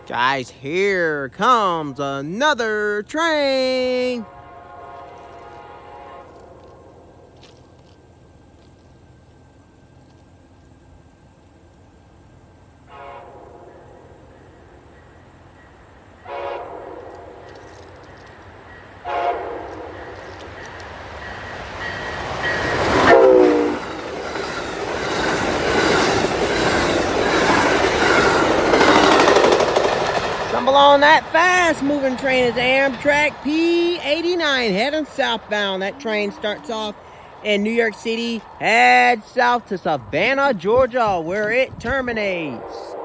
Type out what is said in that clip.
Guys, here comes another train. Stumble on that fast-moving train is Amtrak P089 heading southbound. That train starts off in New York City, heads south to Savannah, Georgia, where it terminates.